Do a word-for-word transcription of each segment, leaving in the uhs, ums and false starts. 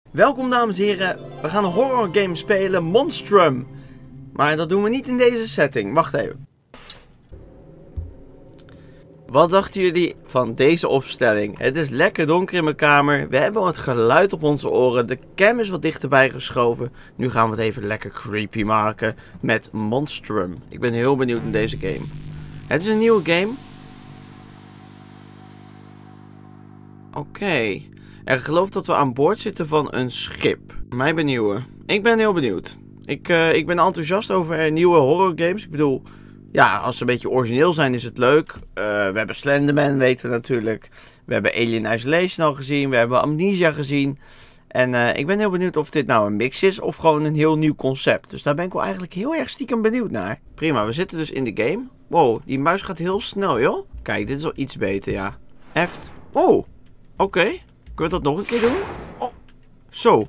Welkom dames en heren, we gaan een horror game spelen, Monstrum. Maar dat doen we niet in deze setting, wacht even. Wat dachten jullie van deze opstelling? Het is lekker donker in mijn kamer, we hebben wat geluid op onze oren, de cam is wat dichterbij geschoven. Nu gaan we het even lekker creepy maken met Monstrum. Ik ben heel benieuwd in deze game. Het is een nieuwe game. Oké. Okay. Er gelooft dat we aan boord zitten van een schip. Mij benieuwen. Ik ben heel benieuwd. Ik, uh, ik ben enthousiast over nieuwe horror games. Ik bedoel, ja, als ze een beetje origineel zijn is het leuk. Uh, we hebben Slenderman, weten we natuurlijk. We hebben Alien Isolation al gezien. We hebben Amnesia gezien. En uh, ik ben heel benieuwd of dit nou een mix is of gewoon een heel nieuw concept. Dus daar ben ik wel eigenlijk heel erg stiekem benieuwd naar. Prima, we zitten dus in de game. Wow, die muis gaat heel snel, joh. Kijk, dit is al iets beter, ja. Eft. Wow, oké. Okay. Kunnen we dat nog een keer doen? Oh, zo.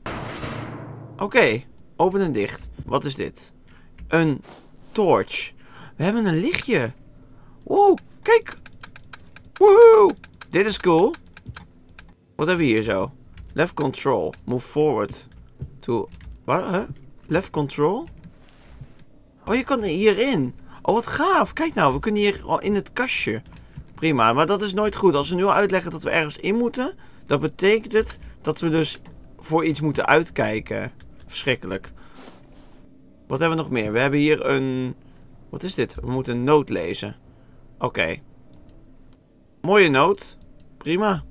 Oké, okay. Open en dicht. Wat is dit? Een torch. We hebben een lichtje. Wow, kijk. Woehoe. Dit is cool. Wat hebben we hier zo? Left control. Move forward. To... Wat? Huh? Left control? Oh, je kan er hierin. Oh, wat gaaf. Kijk nou, we kunnen hier al in het kastje. Prima, maar dat is nooit goed. Als we nu al uitleggen dat we ergens in moeten... Dat betekent het dat we dus voor iets moeten uitkijken. Verschrikkelijk. Wat hebben we nog meer? We hebben hier een... Wat is dit? We moeten een noot lezen. Oké. Okay. Mooie noot. Prima.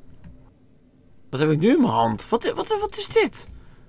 Wat heb ik nu in mijn hand? Wat, wat, wat is dit?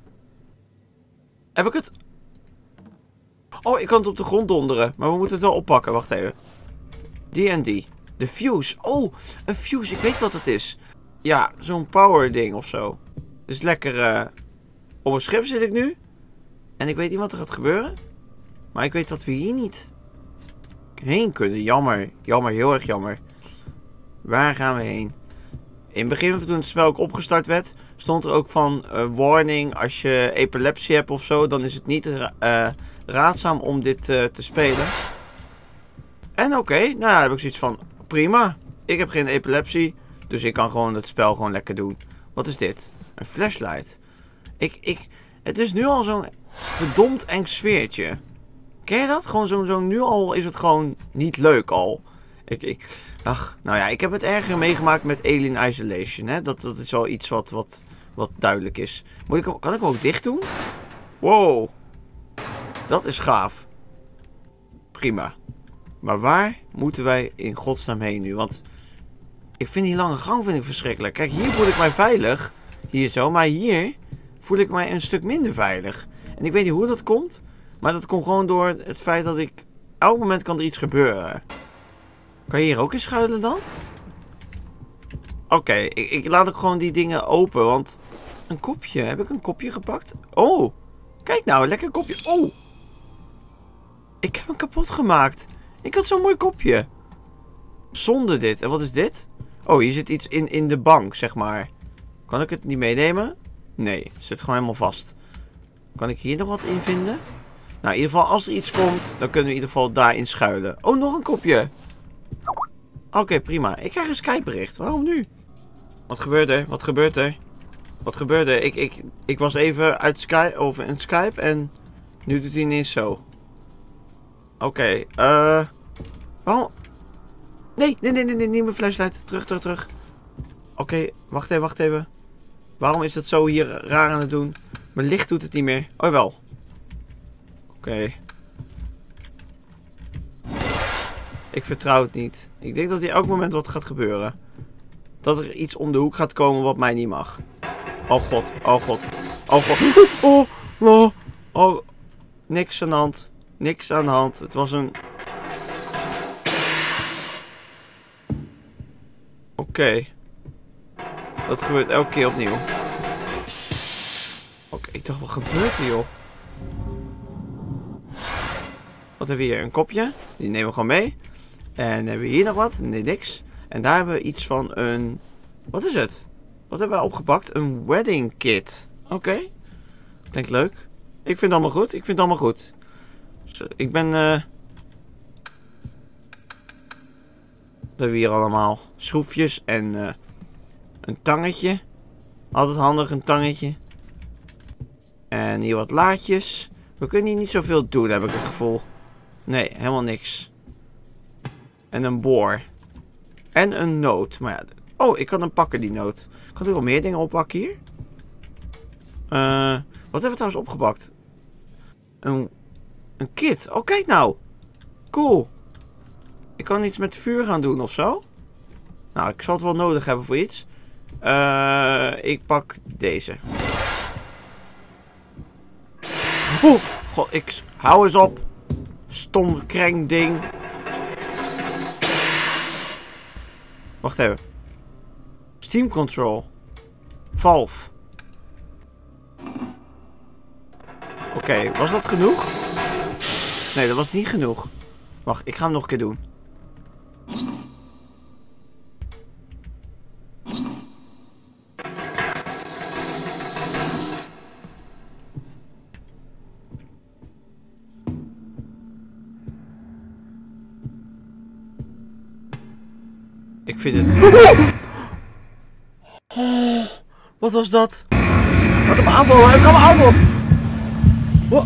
Heb ik het... Oh, ik kan het op de grond donderen. Maar we moeten het wel oppakken. Wacht even. Die en die. De fuse. Oh, een fuse. Ik weet wat het is. Ja, zo'n power ding of zo. Dus lekker uh, op een schip zit ik nu. En ik weet niet wat er gaat gebeuren. Maar ik weet dat we hier niet heen kunnen. Jammer. Jammer, heel erg jammer. Waar gaan we heen? In het begin, toen het spel ook opgestart werd, stond er ook van uh, warning. Als je epilepsie hebt of zo, dan is het niet uh, raadzaam om dit uh, te spelen. En oké, okay, nou dan heb ik zoiets van, prima. Ik heb geen epilepsie. Dus ik kan gewoon het spel gewoon lekker doen. Wat is dit? Een flashlight. Ik, ik... Het is nu al zo'n verdomd eng sfeertje. Ken je dat? Gewoon zo, zo nu al is het gewoon niet leuk al. Ik, ik... Ach, nou ja, ik heb het erger meegemaakt met Alien Isolation. Hè? Dat, dat is wel iets wat, wat, wat duidelijk is. Moet ik, kan ik hem ook dicht doen? Wow. Dat is gaaf. Prima. Maar waar moeten wij in godsnaam heen nu? Want... Ik vind die lange gang vind ik verschrikkelijk. Kijk, hier voel ik mij veilig. Hier zo. Maar hier voel ik mij een stuk minder veilig. En ik weet niet hoe dat komt. Maar dat komt gewoon door het feit dat ik... Elk moment kan er iets gebeuren. Kan je hier ook in schuilen dan? Oké, okay, ik, ik laat ook gewoon die dingen open. Want een kopje. Heb ik een kopje gepakt? Oh. Kijk nou, lekker kopje. Oh. Ik heb hem kapot gemaakt. Ik had zo'n mooi kopje. Zonder dit. En wat is dit? Oh, hier zit iets in, in de bank, zeg maar. Kan ik het niet meenemen? Nee, het zit gewoon helemaal vast. Kan ik hier nog wat in vinden? Nou, in ieder geval, als er iets komt, dan kunnen we in ieder geval daarin schuilen. Oh, nog een kopje. Oké, okay, prima. Ik krijg een Skype-bericht. Waarom nu? Wat gebeurt er? Wat gebeurt er? Wat gebeurt er? Ik, ik, ik was even uit Skype, over in Skype en nu doet hij ineens zo. Oké, okay, eh... Uh, waarom... Nee, nee, nee, nee, nee, niet mijn flashlight. Terug, terug, terug. Oké, okay, wacht even, wacht even. Waarom is dat zo hier raar aan het doen? Mijn licht doet het niet meer. Oh, wel. Oké. Okay. Ik vertrouw het niet. Ik denk dat hier elk moment wat gaat gebeuren. Dat er iets om de hoek gaat komen wat mij niet mag. Oh god, oh god. Oh god. Oh, oh, oh. Niks aan de hand. Niks aan de hand. Het was een... Oké. Okay. Dat gebeurt elke keer opnieuw. Oké, okay, ik dacht, wat gebeurt er, joh? Wat hebben we hier? Een kopje. Die nemen we gewoon mee. En hebben we hier nog wat? Nee, niks. En daar hebben we iets van een... Wat is het? Wat hebben we opgepakt? Een wedding kit. Oké. Okay. Klinkt leuk. Ik vind het allemaal goed. Ik vind het allemaal goed. Dus, ik ben... Uh... Wat hebben we hier allemaal? Schroefjes en... Uh... Een tangetje. Altijd handig, een tangetje. En hier wat laadjes. We kunnen hier niet zoveel doen, heb ik het gevoel. Nee, helemaal niks. En een boor. En een noot. Maar ja, oh, ik kan hem pakken, die noot. Kan ik wel meer dingen oppakken hier? Uh, wat hebben we trouwens opgepakt? Een, een kit. Oh, kijk nou. Cool. Ik kan iets met vuur gaan doen of zo. Nou, ik zal het wel nodig hebben voor iets. Uh, ik pak deze. Oeh, god, ik hou eens op. Stom kreng ding. Wacht even. Steam control. Valve. Oké, okay, was dat genoeg? Nee, dat was niet genoeg. Wacht, ik ga hem nog een keer doen. Ik vind het... Oh, wat was dat? Wat hem aanvallen, hij kan me aanvallen! What?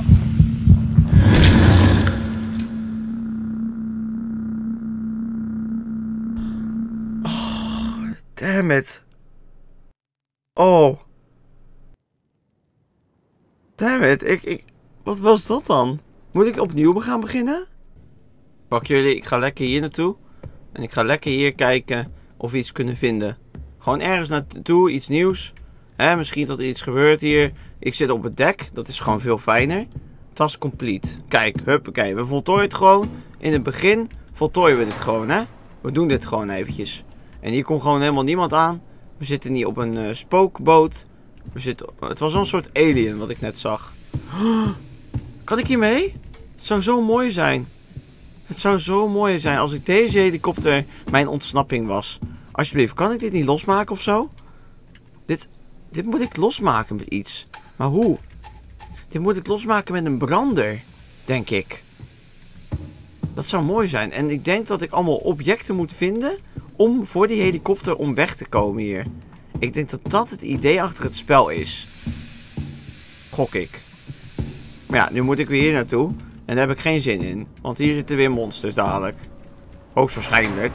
Oh, damn it. Oh. Damn it, ik, ik... Wat was dat dan? Moet ik opnieuw gaan beginnen? Pak jullie, ik ga lekker hier naartoe. En ik ga lekker hier kijken of we iets kunnen vinden. Gewoon ergens naartoe, iets nieuws. Hè, misschien dat er iets gebeurt hier. Ik zit op het dek, dat is gewoon veel fijner. Tas complete. Kijk, huppakee. We voltooien het gewoon. In het begin voltooien we dit gewoon, hè. We doen dit gewoon eventjes. En hier komt gewoon helemaal niemand aan. We zitten niet op een uh, spookboot. We zitten... Het was een soort alien wat ik net zag. Kan ik hier mee? Het zou zo mooi zijn. Het zou zo mooi zijn als ik deze helikopter mijn ontsnapping was. Alsjeblieft, kan ik dit niet losmaken of zo? Dit, dit moet ik losmaken met iets. Maar hoe? Dit moet ik losmaken met een brander, denk ik. Dat zou mooi zijn. En ik denk dat ik allemaal objecten moet vinden om voor die helikopter om weg te komen hier. Ik denk dat dat het idee achter het spel is. Gok ik. Maar ja, nu moet ik weer hier naartoe. En daar heb ik geen zin in. Want hier zitten weer monsters dadelijk. Hoogstwaarschijnlijk.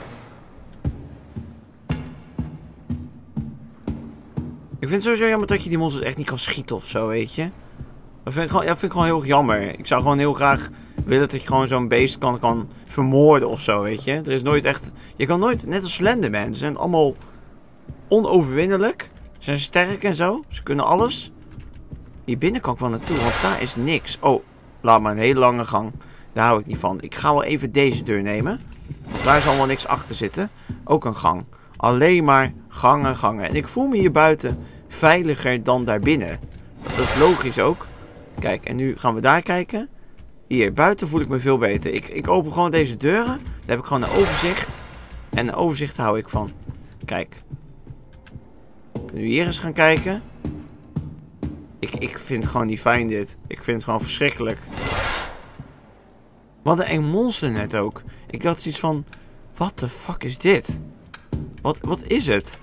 Ik vind het sowieso jammer dat je die monsters echt niet kan schieten of zo, weet je. Dat vind ik gewoon, ja, vind ik gewoon heel erg jammer. Ik zou gewoon heel graag willen dat je gewoon zo'n beest kan, kan vermoorden of zo, weet je. Er is nooit echt... Je kan nooit... Net als Slenderman. Ze zijn allemaal onoverwinnelijk. Ze zijn sterk en zo. Ze kunnen alles. Hier binnen kan ik wel naartoe, want daar is niks. Oh, laat maar, een hele lange gang. Daar hou ik niet van. Ik ga wel even deze deur nemen. Want daar zal wel niks achter zitten. Ook een gang. Alleen maar gangen, gangen. En ik voel me hier buiten veiliger dan daarbinnen. Dat is logisch ook. Kijk, en nu gaan we daar kijken. Hier, buiten voel ik me veel beter. Ik, ik open gewoon deze deuren. Daar heb ik gewoon een overzicht. En een overzicht hou ik van. Kijk. Kunnen we hier eens gaan kijken? Ik, ik vind het gewoon niet fijn dit. Ik vind het gewoon verschrikkelijk. Wat een eng monster net ook. Ik dacht zoiets van... What the fuck is dit? Wat, wat is het?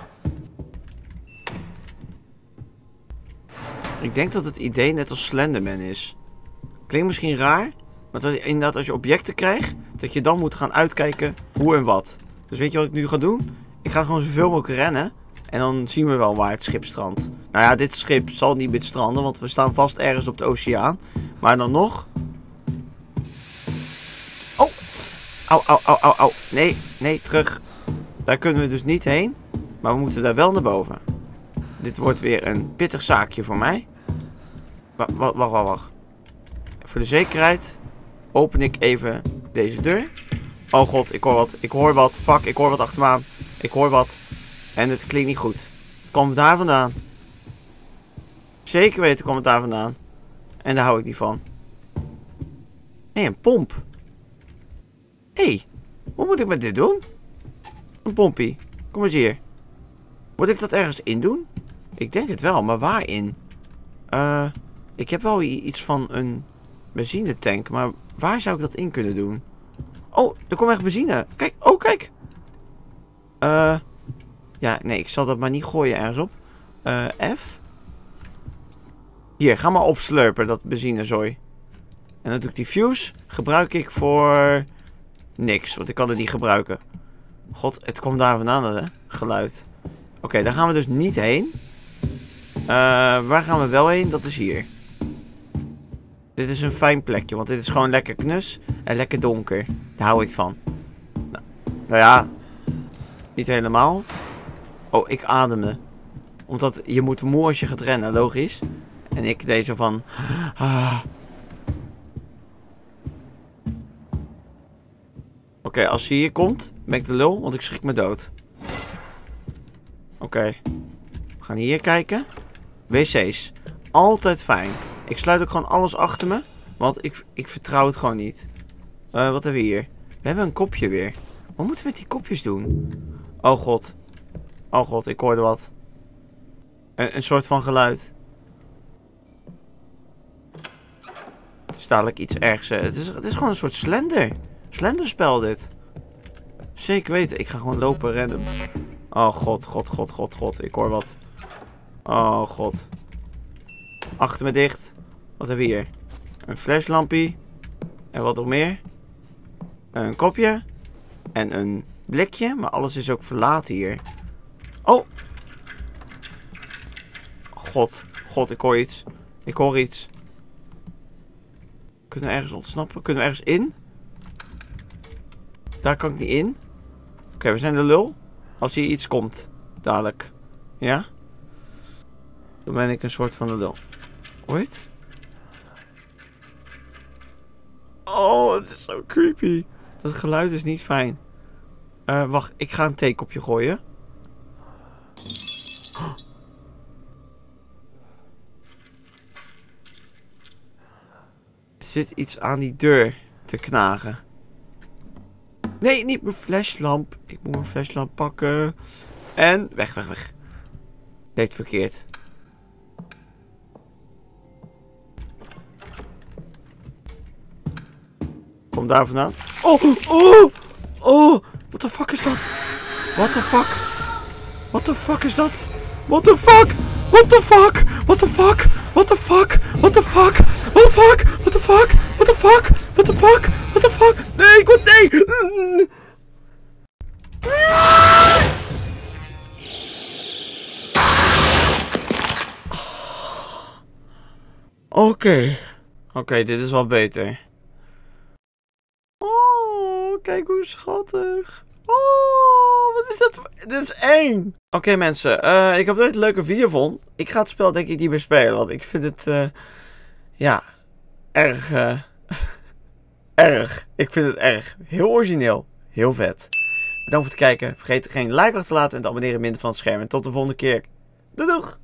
Ik denk dat het idee net als Slenderman is. Klinkt misschien raar. Maar dat je, inderdaad als je objecten krijgt. Dat je dan moet gaan uitkijken hoe en wat. Dus weet je wat ik nu ga doen? Ik ga gewoon zoveel mogelijk rennen. En dan zien we wel waar het schip strandt. Nou ja, dit schip zal niet meer stranden. Want we staan vast ergens op de oceaan. Maar dan nog... Oh! Au, au, au, au, au. Nee, nee, terug. Daar kunnen we dus niet heen. Maar we moeten daar wel naar boven. Dit wordt weer een pittig zaakje voor mij. Wacht, wacht, wacht, wacht. Voor de zekerheid open ik even deze deur. Oh god, ik hoor wat. Ik hoor wat. Fuck, ik hoor wat achter me aan. Ik hoor wat. En het klinkt niet goed. Het komt daar vandaan. Zeker weten komt het daar vandaan. En daar hou ik niet van. Nee, een pomp. Hé, hey, hoe moet ik met dit doen? Een pompie. Kom eens hier. Moet ik dat ergens in doen? Ik denk het wel, maar waarin? Uh, ik heb wel iets van een benzinetank, maar waar zou ik dat in kunnen doen? Oh, er komt echt benzine. Kijk, oh kijk. Uh, ja, nee, ik zal dat maar niet gooien ergens op. Uh, F. Hier, ga maar opslurpen, dat benzinezooi. En dan doe ik die fuse. Gebruik ik voor niks, want ik kan het niet gebruiken. God, het komt daar vandaan, hè? Geluid. Oké, okay, daar gaan we dus niet heen. Uh, waar gaan we wel heen? Dat is hier. Dit is een fijn plekje, want dit is gewoon lekker knus en lekker donker. Daar hou ik van. Nou, nou ja, niet helemaal. Oh, ik ademde. Omdat je moet moe als je gaat rennen, logisch. En ik deed zo van... Ah. Oké, okay, als hij hier komt, ben ik de lul, want ik schrik me dood. Oké. Okay. We gaan hier kijken. W C's. Altijd fijn. Ik sluit ook gewoon alles achter me. Want ik, ik vertrouw het gewoon niet. Uh, wat hebben we hier? We hebben een kopje weer. Wat moeten we met die kopjes doen? Oh god. Oh god, ik hoorde wat. Een, een soort van geluid. Het is dadelijk iets ergs. Het is, het is gewoon een soort slender. Slenderspel dit. Zeker weten. Ik ga gewoon lopen random. Oh god, god, god, god, god. Ik hoor wat. Oh god. Achter me dicht. Wat hebben we hier? Een fleshlampie. En wat nog meer? Een kopje. En een blikje. Maar alles is ook verlaten hier. Oh. God. God, ik hoor iets. Ik hoor iets. Kunnen we ergens ontsnappen? Kunnen we ergens in? Daar kan ik niet in. Oké, okay, we zijn de lul. Als hier iets komt. Dadelijk. Ja? Dan ben ik een soort van de lul. Ooit? Oh, het is zo creepy. Dat geluid is niet fijn. Uh, wacht, ik ga een theekopje gooien. Oh. Er zit iets aan die deur te knagen. Nee, niet mijn flashlamp. Ik moet mijn flashlamp pakken. En weg, weg, weg. Deed verkeerd. Kom daar vandaan. Oh, oh, oh. What the fuck is dat? What the fuck? What the fuck is dat? What the fuck? What the fuck? What the fuck? What the fuck? What the fuck? What the fuck? What the fuck? What the fuck? What the fuck? What the fuck? Nee, ik word nee. Oké. Okay. Oké, okay, dit is wel beter. Oh, kijk hoe schattig. Oh, wat is dat? Dit is eng. Oké okay, mensen, uh, ik hoop dat je het een leuke video vond. Ik ga het spel denk ik niet meer spelen, want ik vind het, uh, ja, erg, uh, erg. Ik vind het erg. Heel origineel. Heel vet. Bedankt voor het kijken. Vergeet geen like achter te laten en te abonneren minder van het scherm. En tot de volgende keer. Doei doeg!